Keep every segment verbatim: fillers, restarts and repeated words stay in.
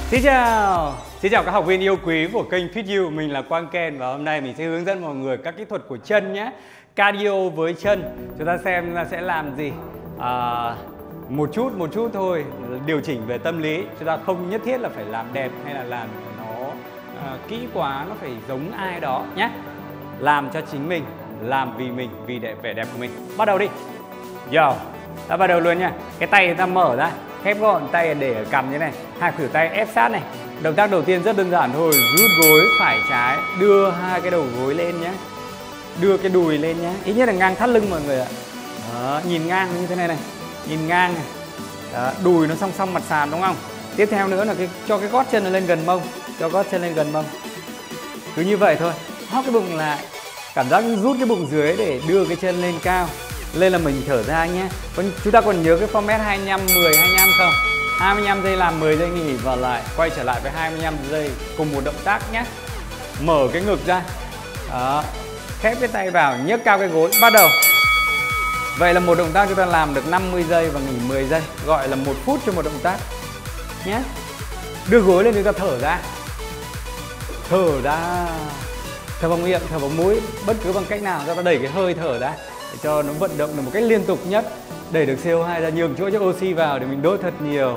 Xin chào, xin chào các học viên yêu quý của kênh Fit You. Mình là Quang Ken và hôm nay mình sẽ hướng dẫn mọi người các kỹ thuật của chân nhé. Cardio với chân. Chúng ta xem chúng ta sẽ làm gì. À, một chút một chút thôi, điều chỉnh về tâm lý. Chúng ta không nhất thiết là phải làm đẹp hay là làm nó à, kỹ quá, nó phải giống ai đó nhé. Làm cho chính mình, làm vì mình, vì đẹp, vẻ đẹp của mình. Bắt đầu đi. Yo, ta bắt đầu luôn nha. Cái tay chúng ta mở ra, khép gọn, tay để ở cằm như này, hai khuỷu tay ép sát này. Động tác đầu tiên rất đơn giản thôi, rút gối phải trái, đưa hai cái đầu gối lên nhé, đưa cái đùi lên nhé, ít nhất là ngang thắt lưng mọi người ạ. Đó, nhìn ngang như thế này này, nhìn ngang này. Đó, đùi nó song song mặt sàn đúng không? Tiếp theo nữa là cái cho cái gót chân nó lên gần mông, cho gót chân lên gần mông. Cứ như vậy thôi, hóp cái bụng lại, cảm giác rút cái bụng dưới để đưa cái chân lên cao. Lên là mình thở ra nhé. Chúng ta còn nhớ cái format hai mươi lăm, mười, hai mươi lăm không? hai mươi lăm giây làm, mười giây nghỉ và lại quay trở lại với hai mươi lăm giây cùng một động tác nhé. Mở cái ngực ra. Đó. Khép cái tay vào, nhấc cao cái gối, bắt đầu. Vậy là một động tác chúng ta làm được năm mươi giây và nghỉ mười giây, gọi là một phút cho một động tác nhé. Đưa gối lên chúng ta thở ra. Thở ra. Thở bằng miệng, thở bằng mũi, bất cứ bằng cách nào chúng ta đẩy cái hơi thở ra để cho nó vận động được một cách liên tục nhất, đẩy được xê o hai ra, nhường chỗ cho oxy vào để mình đốt thật nhiều.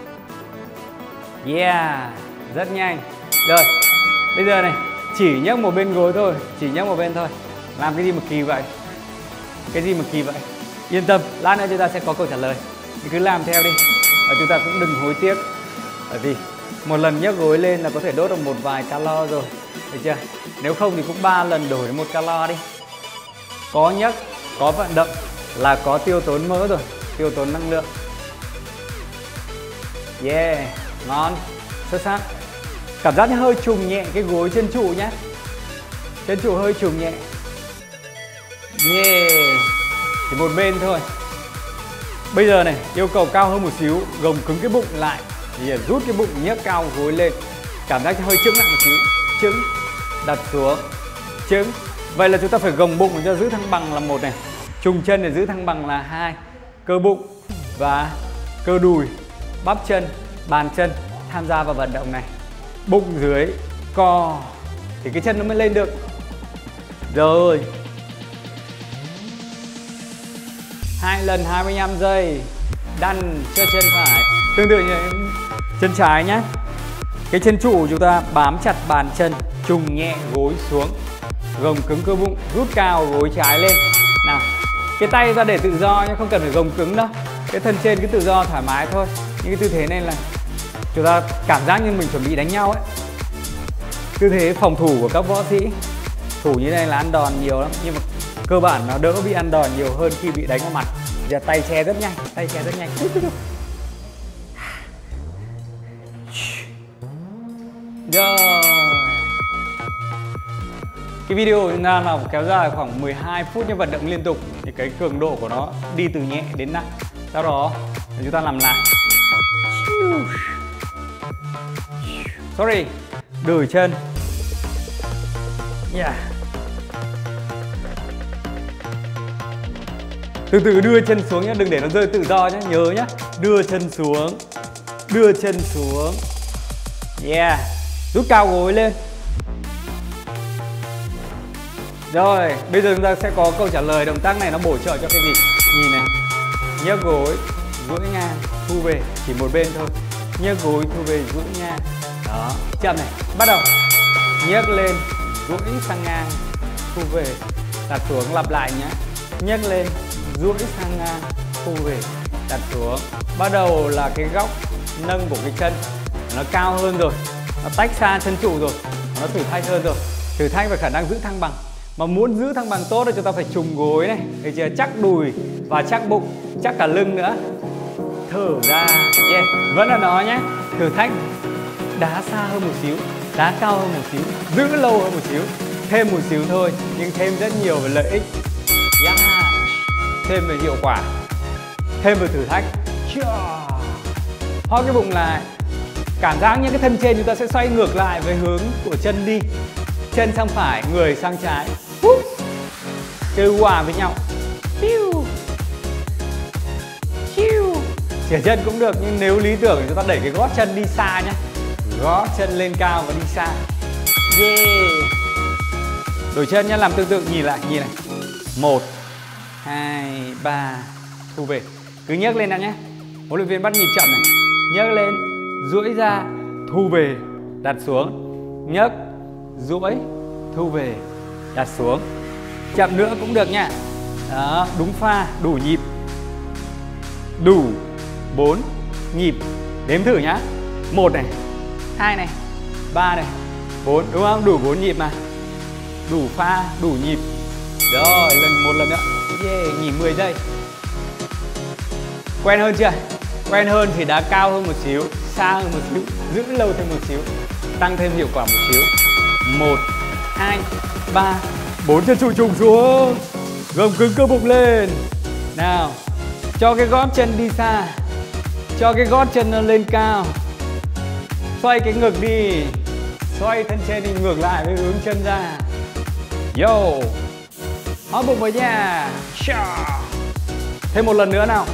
Yeah, rất nhanh. Rồi, bây giờ này, chỉ nhấc một bên gối thôi, chỉ nhấc một bên thôi. Làm cái gì mà kỳ vậy? Cái gì mà kỳ vậy? Yên tâm, lát nữa chúng ta sẽ có câu trả lời. Thì cứ làm theo đi. Và chúng ta cũng đừng hối tiếc. Bởi vì một lần nhấc gối lên là có thể đốt được một vài calo rồi. Được chưa? Nếu không thì cũng ba lần đổi một calo đi. Có nhấc, có vận động là có tiêu tốn mỡ rồi, tiêu tốn năng lượng. Yeah, ngon, xuất sắc. Cảm giác như hơi trùng nhẹ cái gối chân trụ nhé. Chân trụ hơi trùng nhẹ. Yeah, chỉ một bên thôi. Bây giờ này, yêu cầu cao hơn một xíu, gồng cứng cái bụng lại. Thì rút cái bụng nhấc cao gối lên. Cảm giác hơi chững lại một xíu. Chững, đặt xuống, chững. Vậy là chúng ta phải gồng bụng cho giữ thăng bằng là một này, trùng chân để giữ thăng bằng là hai, cơ bụng và cơ đùi, bắp chân, bàn chân tham gia vào vận động này. Bụng dưới co thì cái chân nó mới lên được. Rồi. Hai lần hai mươi lăm giây. Đăn cho chân phải. Tương tự như chân trái nhé. Cái chân trụ chúng ta bám chặt bàn chân, trùng nhẹ gối xuống. Gồng cứng cơ bụng, rút cao gối trái lên. Nào, cái tay ra để tự do nhé, không cần phải gồng cứng đâu. Cái thân trên cứ tự do thoải mái thôi. Những cái tư thế này là chúng ta cảm giác như mình chuẩn bị đánh nhau ấy. Tư thế phòng thủ của các võ sĩ. Thủ như này là ăn đòn nhiều lắm, nhưng mà cơ bản nó đỡ bị ăn đòn nhiều hơn khi bị đánh vào mặt. Giờ tay che rất nhanh, tay che rất nhanh. Rồi. Cái video của chúng ta là kéo dài khoảng mười hai phút như vận động liên tục. Thì cái cường độ của nó đi từ nhẹ đến nặng. Sau đó chúng ta làm lại. Sorry, đùi chân. Yeah. Từ từ đưa chân xuống nhé, đừng để nó rơi tự do nhé, nhớ nhé. Đưa chân xuống, đưa chân xuống. Yeah, rút cao gối lên. Rồi, bây giờ chúng ta sẽ có câu trả lời. Động tác này nó bổ trợ cho cái gì? Nhìn này, nhấc gối, duỗi ngang, thu về, chỉ một bên thôi. Nhấc gối, thu về, duỗi ngang. Đó, chậm này, bắt đầu. Nhấc lên, duỗi sang ngang, thu về, đặt xuống, lặp lại nhé. Nhấc lên, duỗi sang ngang, thu về, đặt xuống. Bắt đầu là cái góc nâng của cái chân nó cao hơn rồi, nó tách xa chân trụ rồi, nó thử thách hơn rồi. Thử thách về khả năng giữ thăng bằng. Mà muốn giữ thăng bằng tốt thì chúng ta phải trùng gối này, được chưa? Chắc đùi và chắc bụng, chắc cả lưng nữa. Thở ra, yeah. Vẫn là nó nhé. Thử thách đá xa hơn một xíu, đá cao hơn một xíu, giữ lâu hơn một xíu, thêm một xíu thôi, nhưng thêm rất nhiều về lợi ích. Yeah. Thêm về hiệu quả, thêm về thử thách. Hóp cái bụng lại. Cảm giác những cái thân trên chúng ta sẽ xoay ngược lại với hướng của chân đi. Chân sang phải, người sang trái. Kêu hòa với nhau. Chỉa chân cũng được, nhưng nếu lý tưởng thì chúng ta đẩy cái gót chân đi xa nhé. gót chân lên cao và đi xa. Yeah. Đổi chân nhé, làm tương tự, nhìn lại, nhìn lại. Một, hai, ba, thu về. Cứ nhấc lên đã nhé. Huấn luyện viên bắt nhịp chậm này. Nhấc lên, duỗi ra, thu về, đặt xuống. Nhấc, duỗi, thu về, đặt xuống. Chậm nữa cũng được nha. Đó, đúng pha, đủ nhịp. Đủ bốn nhịp. Đếm thử nhá. Một này, hai này, ba này, bốn, đúng không? Đủ bốn nhịp mà. Đủ pha, đủ nhịp. Rồi, lần một lần nữa. Yeah, nghỉ mười giây. Quen hơn chưa? Quen hơn thì đá cao hơn một xíu, xa hơn một xíu, giữ lâu thêm một xíu, tăng thêm hiệu quả một xíu. Một, hai, ba, bốn, chân trụ trùng xuống. Gồng cứng cơ bụng lên. Nào, cho cái gót chân đi xa, cho cái gót chân nó lên cao. Xoay cái ngực đi, xoay thân trên đi ngược lại với hướng chân ra. Yo, hóp bụng vào nha. Thêm một lần nữa nào.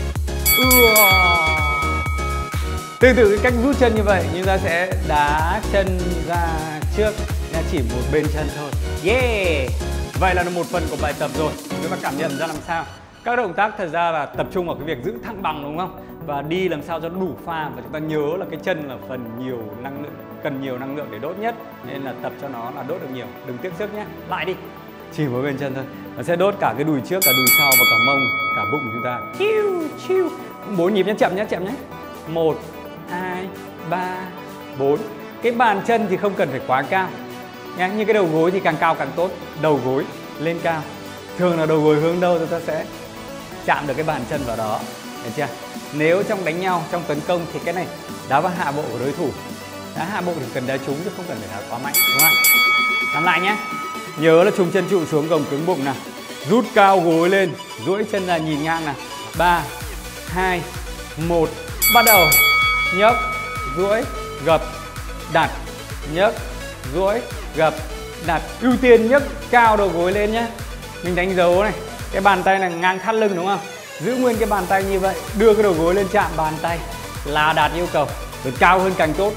Tương tự cái cách rút chân như vậy, nhưng ta sẽ đá chân ra trước, nha, chỉ một bên chân thôi. Yeah. Vậy là một phần của bài tập rồi. Chúng ta cảm nhận ra làm sao. Các động tác thật ra là tập trung vào cái việc giữ thăng bằng, đúng không? Và đi làm sao cho đủ pha. Và chúng ta nhớ là cái chân là phần nhiều năng lượng, cần nhiều năng lượng để đốt nhất, nên là tập cho nó là đốt được nhiều. Đừng tiếc sức nhé. Lại đi. Chỉ một bên chân thôi. Nó sẽ đốt cả cái đùi trước, cả đùi sau và cả mông, cả bụng của chúng ta. Chiu, chiu. Bốn nhịp nhé, chậm nhé, chậm nhé. Một, hai, ba, bốn. Cái bàn chân thì không cần phải quá cao nhé, nhưng cái đầu gối thì càng cao càng tốt. Đầu gối lên cao. Thường là đầu gối hướng đâu chúng ta sẽ chạm được cái bàn chân vào đó. Được chưa? Nếu trong đánh nhau, trong tấn công thì cái này đá vào hạ bộ của đối thủ. Đá hạ bộ thì cần đá trúng chứ không cần phải đá quá mạnh, đúng không? Làm lại nhé. Nhớ là trùng chân trụ xuống, gồng cứng bụng nào. Rút cao gối lên, duỗi chân ra nhìn ngang nào. Ba, hai, một, bắt đầu. Nhấc, duỗi, gập, đặt. Nhấc, duỗi, gập, đặt. Ưu tiên nhấc cao đầu gối lên nhé. Mình đánh dấu này, cái bàn tay này ngang thắt lưng, đúng không? Giữ nguyên cái bàn tay như vậy, đưa cái đầu gối lên chạm bàn tay là đạt yêu cầu. Rồi cao hơn càng tốt.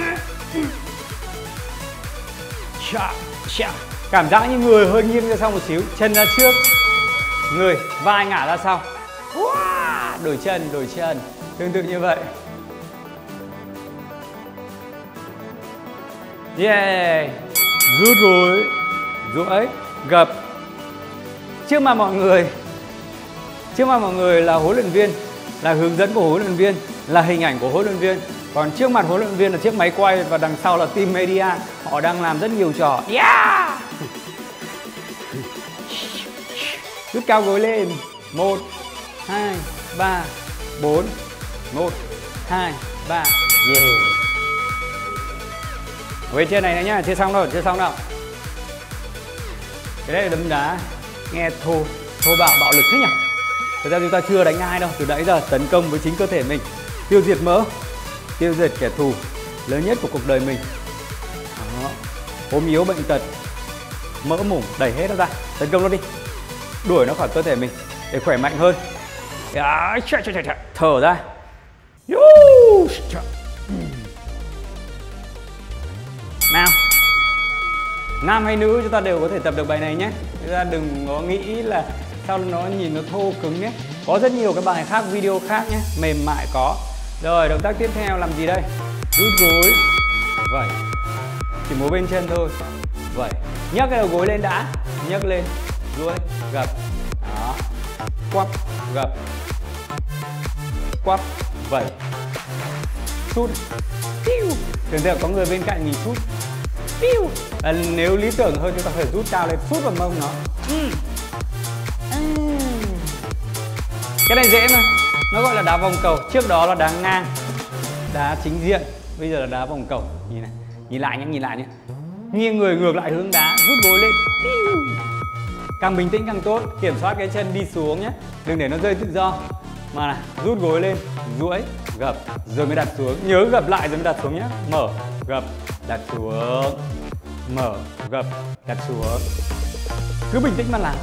Cảm giác như người hơi nghiêng ra sau một xíu, chân ra trước, người vai ngả ra sau. Đổi chân, đổi chân, tương tự như vậy. Yeah. Rút gối, duỗi, gập. Trước mặt mọi người, trước mặt mọi người là huấn luyện viên, là hướng dẫn của huấn luyện viên, là hình ảnh của huấn luyện viên. Còn trước mặt huấn luyện viên là chiếc máy quay và đằng sau là team media. Họ đang làm rất nhiều trò. Yeah. Rút cao gối lên. Một, hai, ba, bốn. Một, hai, ba. Yeah. Về trên này nữa nhá, chưa xong đâu, chưa xong đâu. Cái đấy là đấm đá. Nghe thô, thô bạo, bạo lực thế nhỉ? Thực ra chúng ta chưa đánh ai đâu, từ nãy giờ tấn công với chính cơ thể mình. Tiêu diệt mỡ, tiêu diệt kẻ thù lớn nhất của cuộc đời mình. Đó. Ốm yếu bệnh tật, mỡ mủng đẩy hết nó ra, tấn công nó đi, đuổi nó khỏi cơ thể mình để khỏe mạnh hơn. Thở ra. Nào, nam hay nữ chúng ta đều có thể tập được bài này nhé. Chúng ta đừng có nghĩ là sao nó nhìn nó thô cứng nhé. Có rất nhiều cái bài khác, video khác nhé, mềm mại có. Rồi, động tác tiếp theo làm gì đây? Rút gối. Vậy. Chỉ một bên chân thôi. Vậy. Nhấc cái đầu gối lên đã. Nhấc lên. Duỗi. Gập. Đó. Quắp. Gập. Quắp. Vậy. Sút. Tưởng tượng có người bên cạnh mình sút. À, nếu lý tưởng hơn chúng ta phải rút cao lên, sút vào mông nó. Ừ. Cái này dễ mà. Nó gọi là đá vòng cầu. Trước đó là đá ngang, đá chính diện. Bây giờ là đá vòng cầu. Nhìn này, nhìn lại nhé, nhìn lại nhé. Nghiêng người ngược lại hướng đá, rút gối lên. Càng bình tĩnh càng tốt. Kiểm soát cái chân đi xuống nhé, đừng để nó rơi tự do. Mà này, rút gối lên, duỗi, gập, rồi mới đặt xuống. Nhớ gập lại rồi mới đặt xuống nhé. Mở, gập, đặt xuống. Mở, gập, đặt xuống. Cứ bình tĩnh mà làm.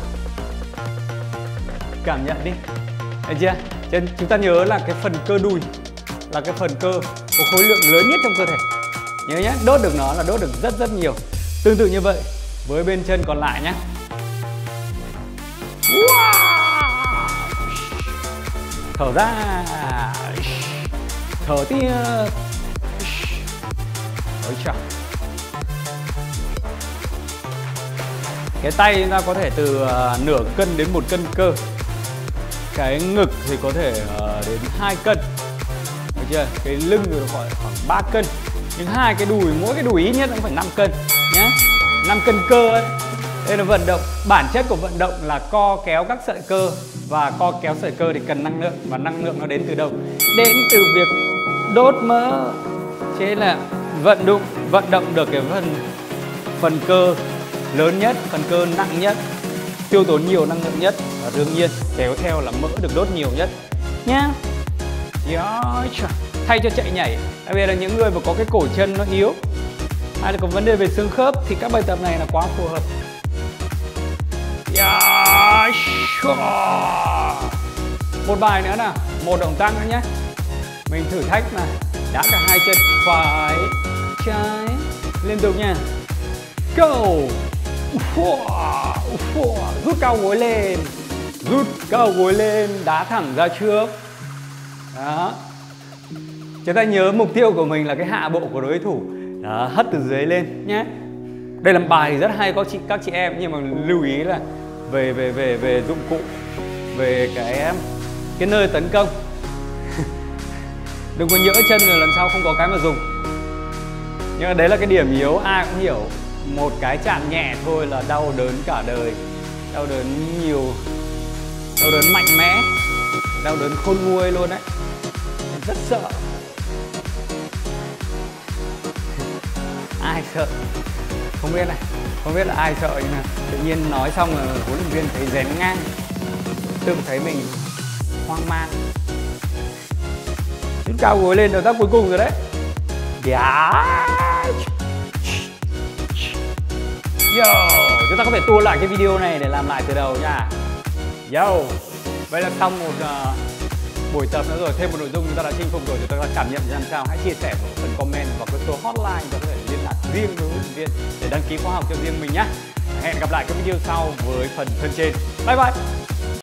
Cảm nhận đi. Thấy chưa? Chân chúng ta nhớ là cái phần cơ đùi là cái phần cơ có khối lượng lớn nhất trong cơ thể. Nhớ nhé, đốt được nó là đốt được rất rất nhiều. Tương tự như vậy với bên chân còn lại nhé. Thở ra, thở tiếp. Ôi trời. Cái tay chúng ta có thể từ uh, nửa cân đến một cân cơ. Cái ngực thì có thể uh, đến hai cân. Được chưa? Cái lưng thì khoảng khoảng ba cân. Nhưng hai cái đùi, mỗi cái đùi ít nhất cũng phải năm cân nhé. năm cân cơ ấy. Đây là vận động. Bản chất của vận động là co kéo các sợi cơ. Và co kéo sợi cơ thì cần năng lượng. Và năng lượng nó đến từ đâu? Đến từ việc đốt mỡ. Thế là vận động vận động được cái phần phần cơ lớn nhất, phần cơ nặng nhất, tiêu tốn nhiều năng lượng nhất, và đương nhiên kéo theo là mỡ được đốt nhiều nhất nhá. Thay cho chạy nhảy, đặc biệt là những người mà có cái cổ chân nó yếu hay là có vấn đề về xương khớp thì các bài tập này là quá phù hợp. Một bài nữa nào, một động tác nữa nhé. Mình thử thách mà, đá cả hai chân, phải, trái, liên tục nha. Go! Rút cao gối lên, rút cao gối lên, đá thẳng ra trước. Đó. Chúng ta nhớ mục tiêu của mình là cái hạ bộ của đối thủ. Đó, hất từ dưới lên nhé. Đây là bài rất hay có chị các chị em, nhưng mà lưu ý là về về về về dụng cụ, về cái cái nơi tấn công. Đừng có nhỡ chân rồi lần sau không có cái mà dùng. Nhưng mà đấy là cái điểm yếu ai cũng hiểu. Một cái chạm nhẹ thôi là đau đớn cả đời. Đau đớn nhiều, đau đớn mạnh mẽ, đau đớn khôn nguôi luôn đấy. Rất sợ. Ai sợ? Không biết này, không biết là ai sợ, nhưng mà tự nhiên nói xong là huấn luyện viên thấy rén ngang, tự thấy mình hoang mang. Rút cao gối lên, động tác cuối cùng rồi đấy. Yeah. Yo, chúng ta có thể tua lại cái video này để làm lại từ đầu nha. Yo, vậy là xong một uh, buổi tập nữa rồi, thêm một nội dung chúng ta đã chinh phục rồi, chúng ta đã cảm nhận ra làm sao. Hãy chia sẻ vào phần comment và cái số hotline chúng ta có thể liên lạc riêng với huấn luyện viên để đăng ký khóa học cho riêng mình nhé. Hẹn gặp lại các video sau với phần thân trên. Bye bye.